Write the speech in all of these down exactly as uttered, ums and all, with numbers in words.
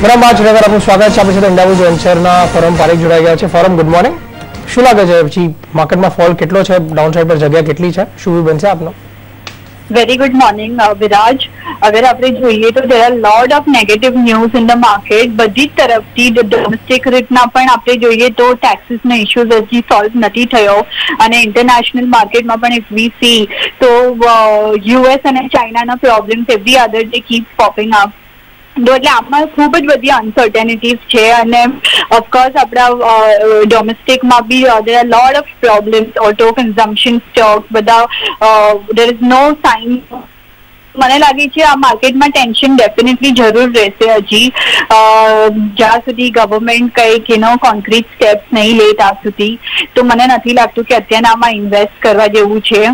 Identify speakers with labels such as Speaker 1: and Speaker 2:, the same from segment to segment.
Speaker 1: બરાબર નગર આપનું સ્વાગત છે. આપણી સાથે ઇન્ડિયાબુલ્સ વેન્ચરના ફોરમ પારેખ જોડાઈ ગયા છે. Foram, good morning. શું લાગે છે પછી માર્કેટમાં ફોલ કેટલો છે, ડાઉન સાઇડ પર જગ્યા કેટલી છે, શું વ્યૂ બનશે આપનો?
Speaker 2: Very good morning, uh, Viraj. अगर आपने જોઈએ તો there are lot of negative news in the market. બધી જ તરફથી ડોમેસ્ટિક રીતના પણ આપણે જોઈએ તો ટેક્સીસ ના ઇશ્યુઝ હજી સોલ્વ નથી થયો અને ઇન્ટરનેશનલ માર્કેટમાં પણ if we see તો યુએસ અને ચાઇનાના problems every other day keep popping up. તો એટલે આમાં ખૂબ જ બધી અનસર્ટેનિટીઝ છે અને ઓફકોર્સ આપણા ડોમેસ્ટિકમાં બી there are lot of problems, auto consumption stocks બધા there is no sign. મને લાગે છે આ માર્કેટમાં ટેન્શન ડેફિનેટલી જરૂર રહેશે હજી જ્યાં સુધી ગવર્મેન્ટ કંઈક એનો કોન્ક્રીટ સ્ટેપ્સ નહીં લે ત્યાં સુધી. તો મને નથી લાગતું કે અત્યારે આમાં ઇન્વેસ્ટ કરવા જેવું છે.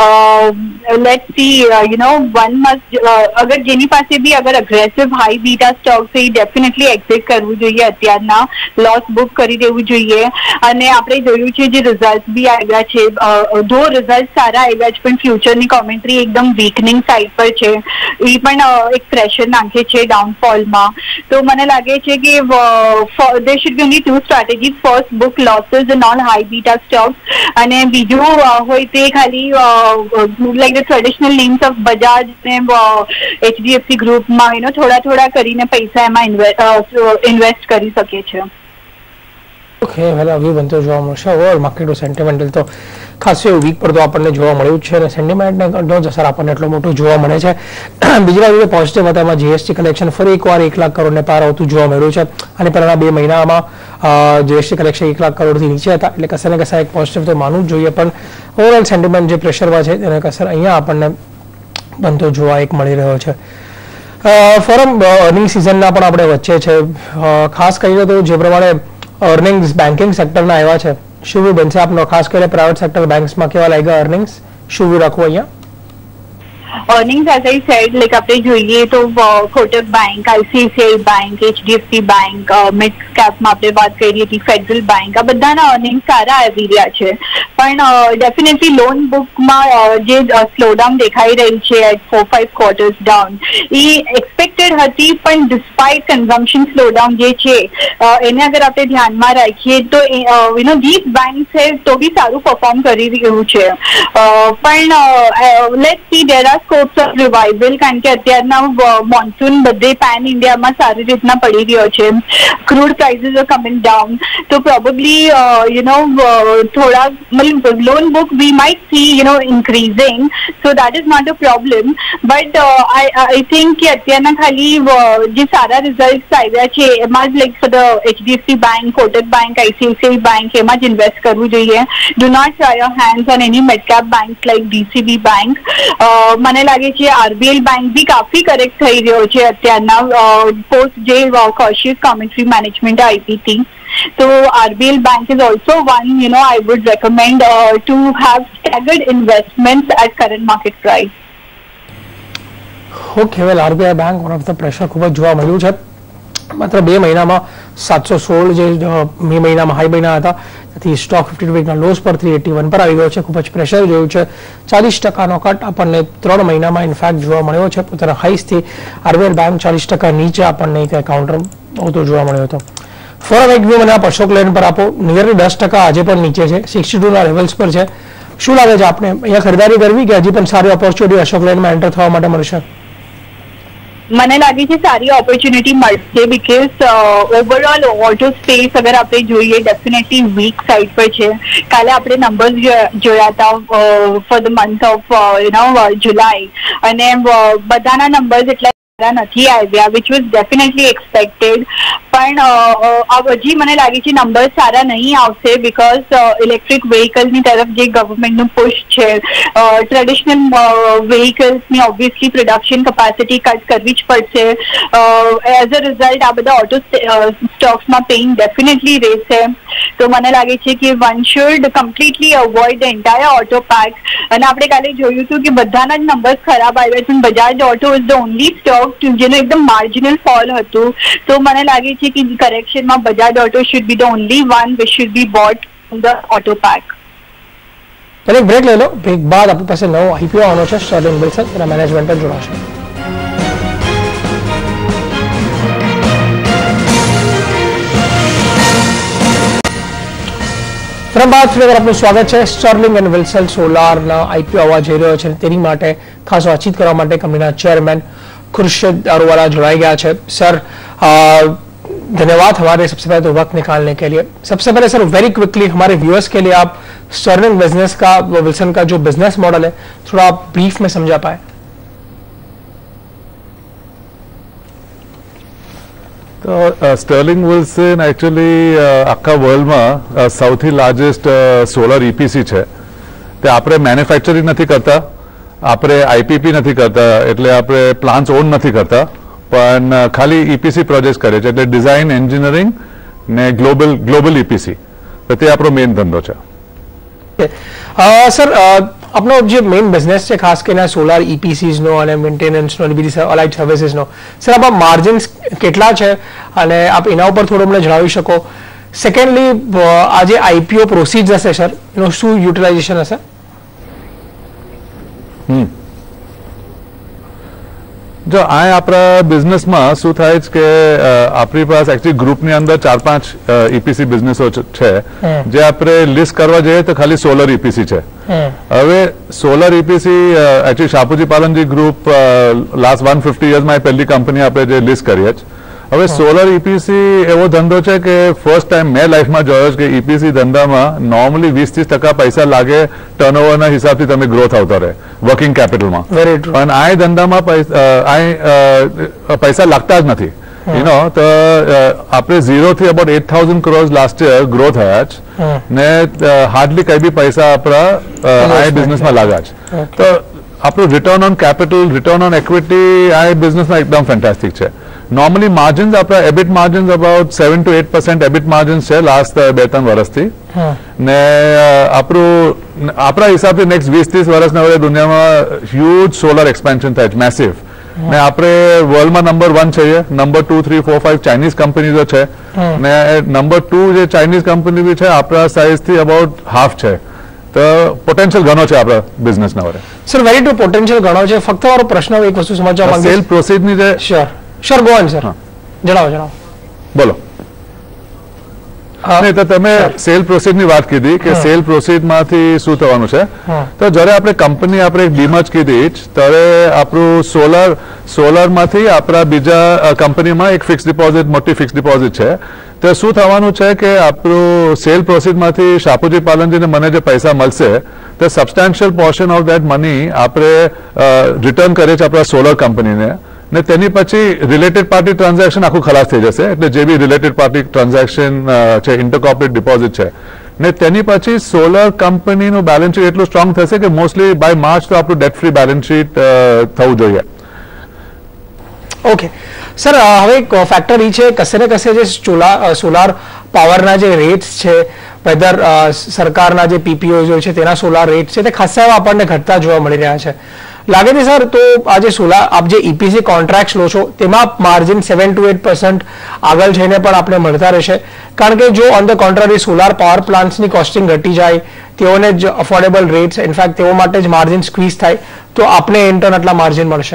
Speaker 2: Let see you know one must અગર જેની પાસે બી અગર અગ્રેસિવ હાઈ બીટા સ્ટોક છે એ ડેફિનેટલી એક્ઝિટ કરવું જોઈએ અત્યારના, લોસ બુક કરી દેવું જોઈએ. અને આપણે જોયું છે જે રિઝલ્ટ બી આવ્યા છે, ધો રિઝલ્ટ સારા આવ્યા છે પણ ફ્યુચરની કોમેન્ટ્રી એકદમ વીકનિંગ સાઇડ પર છે, એ પણ એક પ્રેશર નાખે છે ડાઉનફોલમાં. તો મને લાગે છે કે there should be only two strategies. First, book losses in all high beta stocks અને બીજું હોય તે ખાલી like the traditional names of Bajaj અને H D F C ગ્રુપમાં યુ નો થોડા થોડા કરીને પૈસા એમાં ઇન્વેસ્ટ કરી શકે છે.
Speaker 1: ઓકે, વેલ વ્યૂ બનતો જોવા મળશે. ઓવરઓલ માર્કેટનું સેન્ટિમેન્ટલ તો ખાસ એવું વીક પર તો આપણને જોવા મળ્યું જ છે અને સેન્ટિમેન્ટનો જ અસર આપણને એટલો મોટો જોવા મળે છે. બીજી બાજુ પોઝિટિવ હતા એમાં જીએસટી કલેક્શન ફરી એકવાર એક લાખ કરોડને પાર આવતું જોવા મળ્યું છે અને પહેલાના બે મહિનામાં જીએસટી કલેક્શન એક લાખ કરોડથી નીચે હતા એટલે કશે ને કશે એક પોઝિટિવ તો માનવું જ જોઈએ. પણ ઓવરઓલ સેન્ટિમેન્ટ જે પ્રેશરમાં છે તેને કસર અહીંયા આપણને બનતો જોવા એક મળી રહ્યો છે. ફોરમ અર્નિંગ સિઝનના પણ આપણે વચ્ચે છે. ખાસ કરીને તો જે પ્રમાણે અર્નિંગ્સ બેન્કિંગ સેક્ટરના આવ્યા છે, શું વ્યૂ બનશે આપનો? ખાસ કરીને પ્રાઇવેટ સેક્ટર બેંક્સમાં કેવા લાગ્યા અર્નિંગ્સ, શું વ્યૂ રાખવું અહીંયા?
Speaker 2: earnings as I said like આપણે જોઈએ તો Kotak bank, ICICI bank, HDFC bank, mid કેપમાં આપણે વાત કરીએ તો ફેડરલ બેંક, આ બધાના અર્નિંગ સારા આવી રહ્યા છે. પણ ડેફિનેટલી લોન બુકમાં જે સ્લોડાઉન દેખાઈ રહી છે at four five quarters down એ એક્સપેક્ટેડ હતી. પણ ડિસ્પાઇટ કન્ઝમ્પશન સ્લોડાઉન જે છે એને અગર આપણે ધ્યાનમાં રાખીએ તો યુ નો ધીસ બેંક છે તો બી સારું પરફોર્મ કરી રહ્યું છે. પણ let's see there are scopes of revival કારણ કે અત્યારના મોન્સૂન બધે પેન ઇન્ડિયામાં સારી રીતના પડી રહ્યો છે. Crude prices are coming down તો પ્રોબેબલી યુ નો થોડા મતલબ loan book we might see you know increasing so that is not a problem. But I I think કે અત્યારના ખાલી જે સારા રિઝલ્ટ આવ્યા છે એમાં જ like for the HDFC bank, Kotak bank, ICICI bank એમાં જ ઇન્વેસ્ટ કરવું જોઈએ. Do not try your hands on any midcap bank like DCB bank. મને લાગે છે આરબીએલ બેંક બી કાફી કરેક્ટ થઈ રહ્યો છે અત્યારના પોસ્ટ જે કોશિયસ કોમેન્ટ્રી મેનેજમેન્ટ આપી હતી. So R B L Bank is also one, you know, I would recommend uh, to have staggered investments at current market price.
Speaker 1: Okay, well, R B I Bank one of the pressure ખૂબ જ જોવા મળ્યું છે. માત્ર બે મહિનામાં સાતસો સોળ જે મે મહિનામાં હાઈ બન્યા હતા તેથી સ્ટોક ફિફ્ટી વીકના લોસ પર થ્રી એટી વન પર આવી ગયો છે. ખૂબ જ પ્રેશર જોયું છે. ચાલીસ ટકાનો કટ આપણને ત્રણ મહિનામાં ઇનફેક્ટ જોવા મળ્યો છે. પોતાના હાઈસથી આરબીએલ બેંક ચાલીસ ટકા નીચે આપણને ત્યાં કાઉન્ટર આવતો જોવા મળ્યો હતો. ફોરમ એક વ્યૂ મને આપ અશોક લેન પર આપો. નિયરલી દસ ટકા આજે પણ નીચે છે, સિક્સટી ટુના લેવલ્સ પર છે. શું લાગે છે આપણે અહીંયા ખરીદારી કરવી કે હજી પણ સારી ઓપોર્ચ્યુનિટી અશોક લેનમાં એન્ટર થવા માટે મળશે?
Speaker 2: મને લાગે છે સારી ઓપોર્ચ્યુનિટી મળશે બીકોઝ ઓવરઓલ ઓટો સ્પેસ અગર આપણે જોઈએ ડેફિનેટલી વીક સાઇડ પર છે. કાલે આપણે નંબર્સ જોયા હતા for the month of you know July અને બધાના નંબર્સ એટલા નથી આવ્યા વિચ વોઝ ડેફિનેટલી એક્સપેક્ટેડ. પણ હજી મને લાગે છે નંબર્સ સારા નહીં આવશે બીકોઝ ઇલેક્ટ્રિક વ્હીકલની તરફ જે ગવર્મેન્ટનું પુશ છે, ટ્રેડિશનલ વ્હીકલ્સની ઓબ્વિયસલી પ્રોડક્શન કેપેસિટી કટ કરવી જ પડશે. એઝ અ રિઝલ્ટ આ બધા ઓટો સ્ટોક્સમાં પેઇંગ ડેફિનેટલી રહેશે. તો મને લાગે છે કે one should completely avoid the entire auto pack. અને આપણે કાલે જોયું હતું કે બધાના જ નંબર્સ ખરાબ આવ્યા છે. Bajaj auto is the only stock જેનો એકદમ માર્જિનલ ફોલ હતું. તો મને લાગે છે કે કરેક્શનમાં Bajaj auto should be the only one which should be bought the auto pack.
Speaker 1: એક બ્રેક લઈ લો. બ્રેક બાદ આપણી પાસે નવો આઈપીઓ આવવાનો છે. સ્ટર્લિંગ વિલ્સન એના મેનેજમેન્ટ પર જોડાશે. ફોરમ બાદ ફરી આપનું સ્વાગત છે. સ્ટર્લિંગ એન્ડ વિલ્સન સોલારના આઈપીઓ આવવા જઈ રહ્યો છે, તેની માટે ખાસ વાતચીત કરવા માટે કંપનીના ચેરમેન खुर्शीद अरोड़ा जुड़ाई गया है. सर धन्यवाद हमारे सबसे पहले तो वक्त निकालने के लिए. सबसे पहले सर वेरी क्विकली हमारे व्यूअर्स के लिए आप स्टर्लिंग बिजनेस का विल्सन का जो बिजनेस मॉडल है थोड़ा आप ब्रीफ में समझा पाए.
Speaker 3: तो स्टर्लिंग विल्सन एक्चुअली आखा वर्ल्ड में सौथी लार्जेस्ट सोलर ईपीसी है. ते आपणे मैन्युफेक्चरिंग नहीं करता, આપણે આઈપીપી નથી કરતા, એટલે આપણે પ્લાન્ટ્સ ઓન નથી કરતા, પણ ખાલી ઈપીસી પ્રોજેક્ટ કરે છે, એટલે ડિઝાઇન એન્જિનિયરિંગ ને ગ્લોબલ ગ્લોબલ ઈપીસી, તો તે આપણો મેઇન ધંધો છે.
Speaker 1: સર આપણો જે મેઇન બિઝનેસ છે ખાસ કરીને સોલાર ઈપીસીઝનો અને મેન્ટેનન્સનો અને બીજી અલાઇડ સર્વિસીસનો, સર આપ માર્જિન્સ કેટલા છે અને આપ એના ઉપર થોડું મને જણાવી શકો. સેકન્ડલી આ જે આઈપીઓ પ્રોસીડ્સ હશે સર એનું શું યુટિલાઇઝેશન હશે?
Speaker 3: જો આ આપણા બિઝનેસમાં શું થાય છે કે આપણી પાસે એકચ્યુઅલી ગ્રુપની અંદર ચાર પાંચ ઈપીસી બિઝનેસો છે, જે આપણે લિસ્ટ કરવા જઈએ તો ખાલી સોલર ઈપીસી છે. હવે solar EPC actually Shapoorji Pallonji group last one fifty યર્સમાં એ પહેલી કંપની આપણે જે લિસ્ટ કરીએ છીએ. હવે સોલર ઈપીસી એવો ધંધો છે કે ફર્સ્ટ ટાઈમ મેં લાઈફમાં જોયો છે કે ઈપીસી ધંધામાં નોર્મલી વીસ ત્રીસ ટકા પૈસા લાગે ટર્નઓવરના હિસાબથી તમે ગ્રોથ આવતો રહે વર્કિંગ કેપિટલમાં, પણ આ ધંધામાં પૈસા લાગતા જ નથી. યુ નો તો આપણે ઝીરો થી about eight thousand crores last year grow થયા છે ને હાર્ડલી કઈ બી પૈસા આપણા આ બિઝનેસમાં લાગ્યા છે. તો આપણું return on capital, return on equity આ બિઝનેસમાં એકદમ ફેન્ટાસ્ટિક છે. નોર્મલી માર્જિન્સ આપણા EBIT margins about seven to eight percent EBIT margins છે લાસ્ટ બે ત્રણ વર્ષથી, ને આપણું આપણા હિસાબથી નેક્સ્ટ વીસ ત્રીસ વર્ષના હવે દુનિયામાં હ્યુજ સોલર એક્સપેન્શન થાય છે, મેસિવ. ને આપણે વર્લ્ડમાં નંબર વન છીએ, number two three four five Chinese કંપનીઝો છે, ને નંબર ટુ જે ચાઇનીઝ કંપની બી છે આપણા સાઇઝથી અબાઉટ હાફ છે. તો પોટેન્શિયલ ઘણો છે આપણા બિઝનેસના વડે.
Speaker 1: સર વેરી ટુ પોટેન્શિયલ ઘણો છે. ફક્ત મારો પ્રશ્ન એક વસ્તુ સમજવા માંગુ,
Speaker 3: સેલ પ્રોસીડની જે
Speaker 1: sure sure go on sir, જણાવો જણાવો
Speaker 3: બોલો. નહીં તો તમે સેલ પ્રોસીડ ની વાત કીધી કે સેલ પ્રોસીડ માંથી શું થવાનું છે, તો જયારે આપણે કંપની આપણે એક ડીમર્જ કીધી ત્યારે આપણું સોલર સોલર માંથી આપણા બીજા કંપનીમાં એક ફિક્સ ડિપોઝિટ, મોટી ફિક્સ ડિપોઝિટ છે. તો શું થવાનું છે કે આપણું સેલ પ્રોસીડ માંથી શાપુજી પાલનજીને મને જે પૈસા મળશે તો substantial portion of that money આપણે રિટર્ન કરીએ છીએ આપણા સોલર કંપનીને, ને તેની પછી રિલેટેડ પાર્ટી ટ્રાન્ઝેક્શન આખું ખલાસ થઈ જશે. એટલે જે બી રિલેટેડ પાર્ટી ટ્રાન્ઝેક્શન છે, ઇન્ટરકોર્પોરેટ ડિપોઝિટ છે, ને તેની પછી સોલર કંપનીનું બેલેન્સ શીટ એટલું સ્ટ્રોંગ થશે કે મોસ્ટલી બાય માર્ચ તો આપણું ડેટ ફ્રી બેલેન્સ શીટ થવું જોઈએ.
Speaker 1: ઓકે સર, હવે એક ફેક્ટર એ છે કશે ને કશે જે સોલાર પાવરના જે રેટ્સ છે, વેધર સરકારના જે પીપીઓ છે તેના સોલાર રેટ છે તે ખાસા એવા આપણને ઘટતા જોવા મળી રહ્યા છે. લાગે છે સર તો આ જે સોલાર આપ જે ઈપીસી કોન્ટ્રાક્ટ લો છો તેમાં margin seven to eight percent આગળ જઈને પણ આપણે મળતા રહેશે, કારણ કે જો on the contrary solar power પ્લાન્ટ્સની કોસ્ટિંગ ઘટી જાય, તેઓને જ અફોર્ડેબલ રેટ્સ, ઇનફેક્ટ તેઓ માટે જ માર્જિન સ્ક્વીઝ થાય તો આપને ઇન્ટર્ન આટલા માર્જિન મળશે.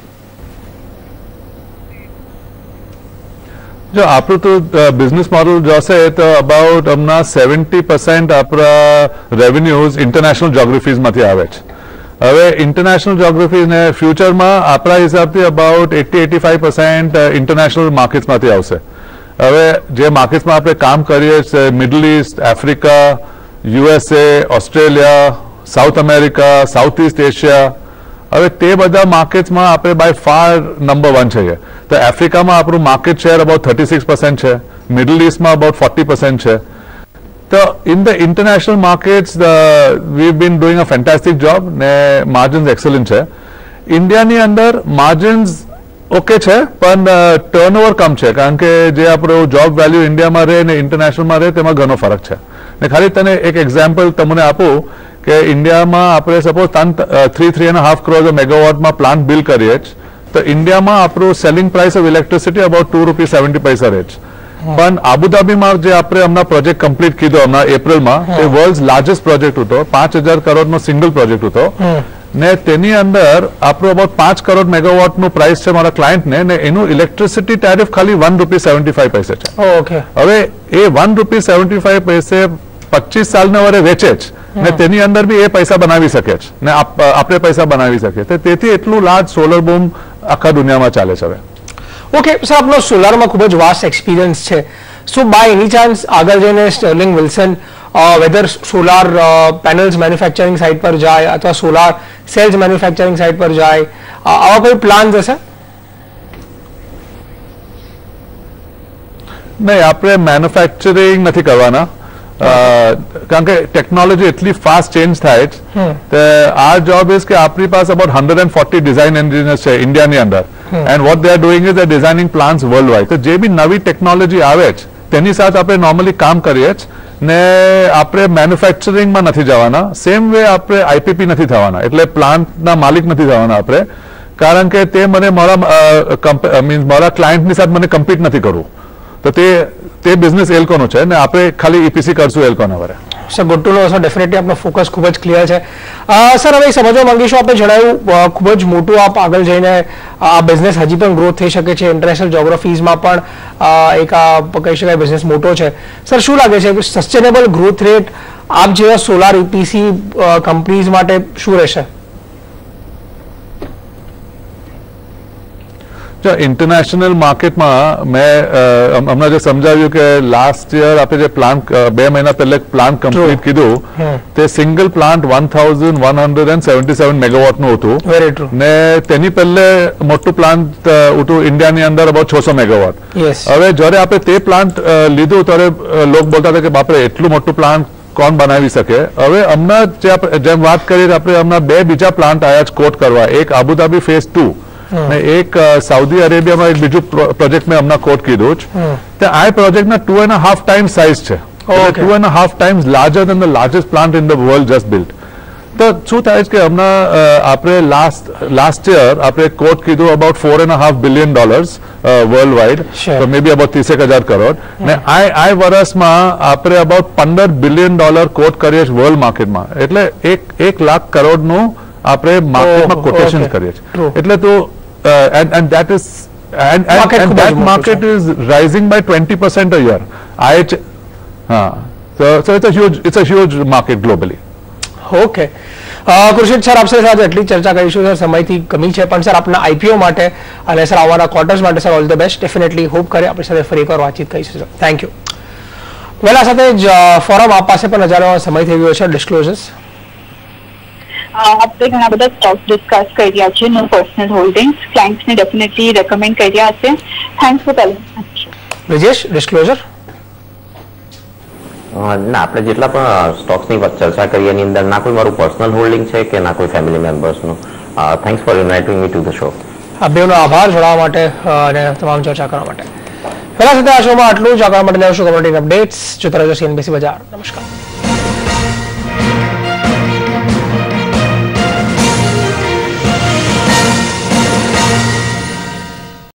Speaker 3: જો આપણું તો બિઝનેસ મોડલ જોશે તો અબાઉટ હમણાં સેવન્ટી પર્સન્ટ આપણા રેવન્યુઝ ઇન્ટરનેશનલ જોગ્રાફીઝમાંથી આવે છે. હવે ઇન્ટરનેશનલ જોગ્રાફી ને ફ્યુચરમાં આપણા હિસાબથી about eighty eighty five percent international માર્કેટ્સમાંથી આવશે. હવે જે માર્કેટ્સમાં આપણે કામ કરીએ છીએ middle east, Africa, USA, Australia, South America, South East Asia, હવે તે બધા માર્કેટ્સમાં આપણે બાય ફાર નંબર વન છીએ. તો આફ્રિકામાં આપણું market share about thirty six percent છે, મિડલ ઇસ્ટમાં અબાઉટ ફોર્ટી પર્સન્ટ છે. તો in the international markets we been doing a fantastic job ને માર્જિન્સ એક્સલન્ટ છે. ઇન્ડિયાની અંદર માર્જિન્સ ઓકે છે પણ ટર્નઓવર કમ છે, કારણ કે જે આપણો જોબ વેલ્યુ ઇન્ડિયામાં રહે ને ઇન્ટરનેશનલમાં રહે તેમાં ઘણો ફરક છે. ને ખાલી તને એક એક્ઝામ્પલ તમને આપું કે ઇન્ડિયામાં આપણે સપોઝ ત્રણ three three and half crore મેગાવોટમાં પ્લાન્ટ બિલ્ડ કરીએ છીએ, તો ઇન્ડિયામાં આપણું selling price of electricity about two rupees seventy paise રહે છે. પણ આબુધાબીમાં જે આપણે હમણાં પ્રોજેક્ટ કમ્પ્લીટ કીધો હમણાં એપ્રિલમાં, તે વર્લ્ડ લાર્જેસ્ટ પ્રોજેક્ટ હતો, પાંચ હજાર કરોડનો સિંગલ પ્રોજેક્ટ હતો, ને તેની અંદર આપણું અબાઉટ પાંચ કરોડ મેગાવોટનું પ્રાઇસ છે મારા ક્લાયન્ટને, ને એનું ઇલેક્ટ્રિસિટી ટેરિફ ખાલી one rupees seventy five paise છે. હવે એ one rupees seventy five paise પચીસ સાલના વરે વેચે જ ને તેની અંદર બી એ પૈસા બનાવી શકે છે ને આપણે પૈસા બનાવી શકીએ તો તેથી એટલું લાર્જ સોલર બૂમ આખા દુનિયામાં ચાલે છે હવે.
Speaker 1: ઓકે સર, આપનો સોલારમાં ખૂબ જ વાસ્ટ એક્સપિરિયન્સ છે. સો બાય એની ચાન્સ આગળ જઈને Sterling Wilson whether solar panels manufacturing site પર જાય અથવા સોલાર સેલ્સ મેન્યુફેક્ચરિંગ સાઇટ પર જાય, આવા કોઈ પ્લાન હશે?
Speaker 3: નહીં, આપણે મેન્યુફેક્ચરિંગ નથી કરવાના કારણ કે ટેકનોલોજી એટલી ફાસ્ટ ચેન્જ થાય છે. આ જોબ ઇઝ કે આપણી પાસે about hundred and forty design engineers છે ઇન્ડિયાની અંદર and what they are doing is designing plans world wide. તો જે બી નવી ટેકનોલોજી આવે છે તેની સાથે આપણે નોર્મલી કામ કરીએ છીએ ને આપણે મેન્યુફેક્ચરિંગમાં નથી જવાના. સેમ વે આપણે આઈપીપી નથી થવાના એટલે પ્લાન્ટના માલિક નથી થવાના આપણે, કારણ કે તે મને મારા મીન્સ મારા ક્લાયન્ટની સાથે મને કમ્પીટ નથી કરવું. તો તે તે બિઝનેસ એ લોકોનો છે ને આપણે ખાલી ઈપીસી કરશું એ લોકોના વરે.
Speaker 1: Sir good to know. Sir definitely આપનો ફોકસ ખૂબ જ ક્લિયર છે. સર હવે સમજવા માંગીશું, આપણે જણાવ્યું ખૂબ જ મોટું આપ આગળ જઈને આ બિઝનેસ હજી પણ ગ્રોથ થઈ શકે છે, ઇન્ટરનેશનલ જોગ્રાફીઝમાં પણ એક આ કહી શકાય બિઝનેસ મોટો છે. સર શું લાગે છે સસ્ટેનેબલ ગ્રોથ રેટ આપ જેવા સોલાર ઈપીસી કંપનીઝ માટે શું રહેશે?
Speaker 3: જો ઇન્ટરનેશનલ માર્કેટમાં મેં હમણાં જે સમજાવ્યું કે લાસ્ટ યર આપણે જે પ્લાન બે મહિના પહેલા પ્લાન કમ્પ્લીટ કીધું તે single plant one thousand one hundred and seventy seven મેગાવોટનું હતું ને તેની પહેલે મોટું પ્લાન્ટ હતું ઇન્ડિયાની અંદર અબાઉટ છસો મેગાવોટ. હવે જ્યારે આપણે તે પ્લાન્ટ લીધું ત્યારે લોકો બોલતા હતા કે બાપરે એટલું મોટું પ્લાન્ટ કોણ બનાવી શકે. હવે હમણાં જેમ વાત કરીએ આપણે હમણાં બે બીજા પ્લાન્ટ આવ્યા છે કોટ કરવા, એક આબુધાબી ફેઝ ટુ ને એક સાઉદી અરેબિયામાં એક બીજું પ્રોજેક્ટ મેં હમણાં કોટ કીધું છે. આ પ્રોજેક્ટના two and half times size છે, two and half times larger than the largest plant in the world just built. તો શું થાય છે કે હમણાં આપણે લાસ્ટ લાસ્ટ યર આપણે કોટ કીધું about four and half billion dollars world wide, તો મે બી અબાઉટ ત્રીસેક હજાર કરોડ ને આ આ વર્ષમાં આપણે અબાઉટ પંદર બિલિયન ડોલર કોટ કરીએ છીએ વર્લ્ડ માર્કેટમાં. એટલે એક એક લાખ કરોડનું આપણે માર્કેટમાં કોટેશન કરીએ છીએ. એટલે તો Uh, and and that is and, and,
Speaker 1: market
Speaker 3: and that market is rising by twenty percent a year. I H uh, so so it's a huge it's a huge market globally.
Speaker 1: Okay Krishit sir, આપશે સાથે એટલી ચર્ચા કરીશું. Sir સમયથી કમી છે પણ sir આપના આઈપીઓ માટે અને સર આવવાના ક્વાર્ટર્સ માટે sir all the best. Definitely hope કરે આપણી સાથે ફરી એકવાર વાતચીત કરીશું સર. Thank you. વેલા સાથે જ ફોરમ આપ પાસે પણ હજારો સમય થઈ ગયો છે. ડિસ્ક્લોઝર્સ
Speaker 2: આપણે ઘણા બધા સ્ટોક્સ ડિસ્કસ કરી રહ્યા છે, નો પર્સનલ હોલ્ડિંગ્સ, ક્લાયન્ટ્સને ડેફિનેટલી રેકમેન્ડ કરી રહ્યા છે. Thanks for calling.
Speaker 1: Vijesh, disclosure?
Speaker 4: ના, આપણે જેટલા પણ સ્ટોક્સની ચર્ચા કરી એની અંદર ના કોઈ મારું પર્સનલ હોલ્ડિંગ છે કે ના કોઈ ફેમિલી મેમ્બર્સનું. Thanks for inviting me to the show.
Speaker 1: આ બેનો આભાર જોડાવા માટે અને તમામ ચર્ચા કરવા માટે. પહેલા સાથે આ શોમાં આટલું જ. આગળ માટે લેવશું કમ્યુનિટી અપડેટ્સ જોતા રહેજો સીએનબીસી બજાર. નમસ્કાર.